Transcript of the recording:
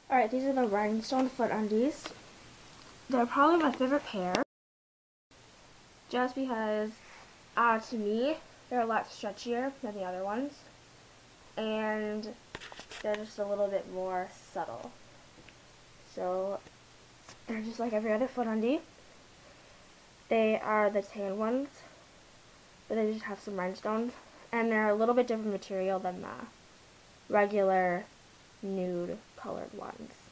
Alright, these are the Rhinestone foot undies. They're probably my favorite pair. Just because, to me, they're a lot stretchier than the other ones. And they're just a little bit more subtle. So, they're just like every other foot undie. They are the tan ones, but they just have some rhinestones. And they're a little bit different material than the regular nude colored ones.